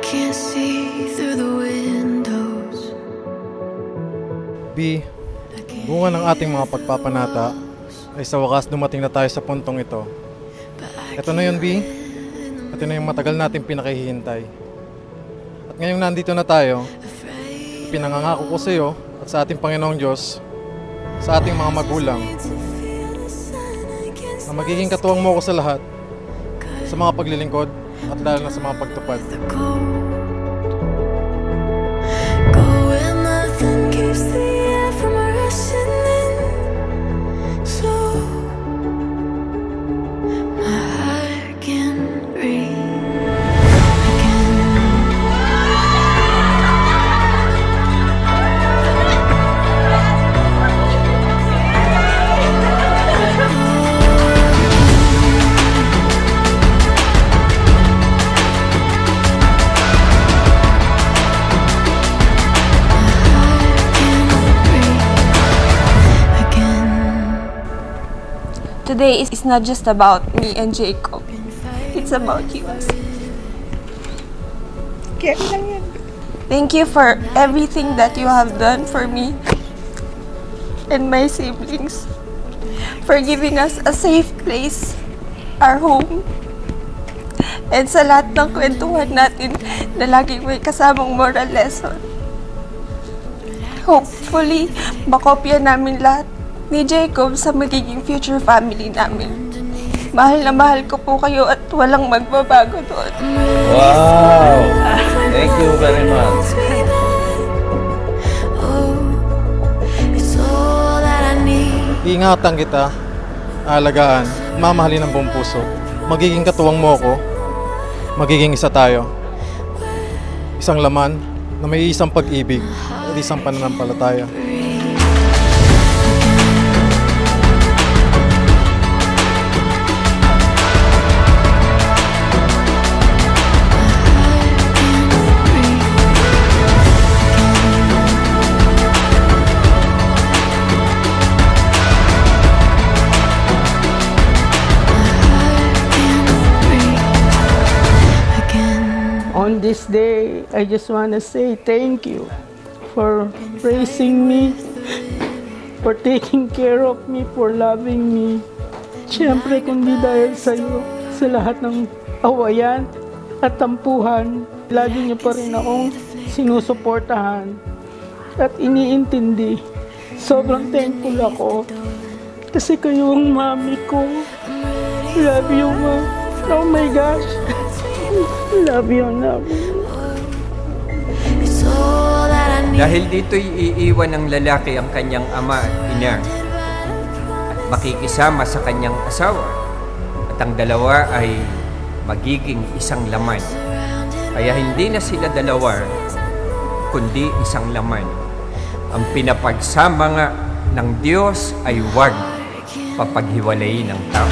can't see through the windows. B, bunga ng ating mga pagpapanata ay sa wakas dumating na tayo sa puntong ito. Ito na yun, B. Ito na yung matagal natin pinakihihintay. At ngayong nandito na tayo, pinangangako ko sa iyo at sa ating Panginoong Diyos, sa ating mga magulang, na magiging katuwang mo ko sa lahat, sa mga paglilingkod at lalo na sa mga pagtupad. Today is not just about me and Jacob. It's about you. Thank you for everything that you have done for me and my siblings. For giving us a safe place, our home. And sa lahat ng kwentuhan natin na laging may kasamang moral lesson. Hopefully, makopya namin lahat ni Jacob sa magiging future family namin. Mahal na mahal ko po kayo at walang magbabago doon. Wow! Thank you very much. Iingatan kita, aalagaan, mamahalin ng buong puso. Magiging katuwang mo ako, magiging isa tayo. Isang laman na may isang pag-ibig at isang pananampalataya. On this day, I just want to say thank you for raising me, for taking care of me, for loving me. Siyempre, kundi dahil sa iyo, sa lahat ng awayan at tampuhan, lagi niyo pa rin akong sinusuportahan at iniintindi. Sobrang thankful ako kasi kayo ang mami ko. Love you, ma. Oh my gosh. Love you, love you. Dahil dito'y iiwan ng lalaki ang kanyang ama at ina at makikisama sa kanyang asawa at ang dalawa ay magiging isang laman. Kaya hindi na sila dalawa kundi isang laman. Ang pinapagsama nga ng Diyos ay huwag papaghiwalayin ng tao.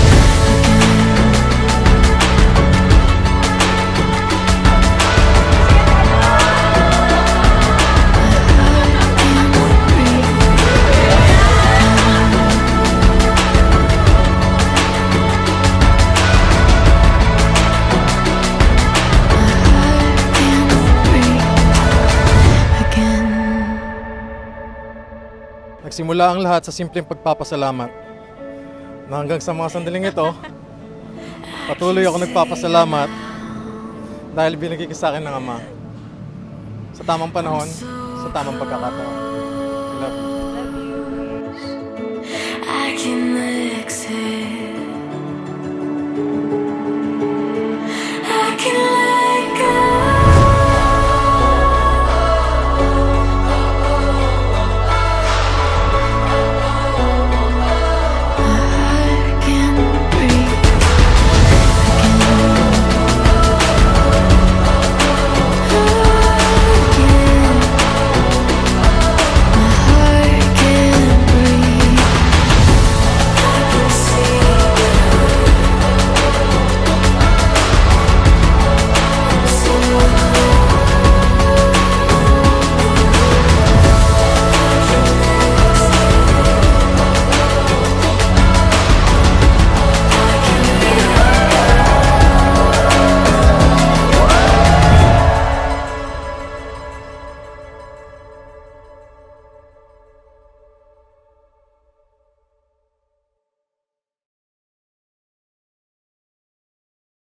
Nagsimula ang lahat sa simpleng pagpapasalamat. Na hanggang sa mga sandaling ito, patuloy ako nagpapasalamat dahil binigay ka sa akin ng Ama. Sa tamang panahon, sa tamang pagkakataon. I love you.